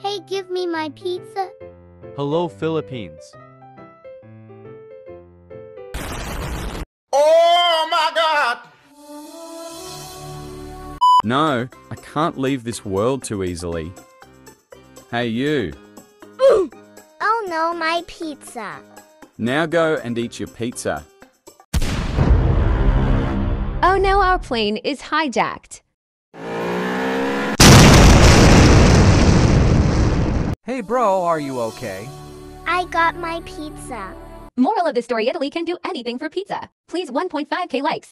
Hey, give me my pizza. Hello, Philippines. Oh my God! No, I can't leave this world too easily. Hey you, Oh no, my pizza. now go and eat your pizza. Oh no, our plane is hijacked. Hey bro, are you okay? I got my pizza. Moral of the story, Italy can do anything for pizza. Please 1.5k likes.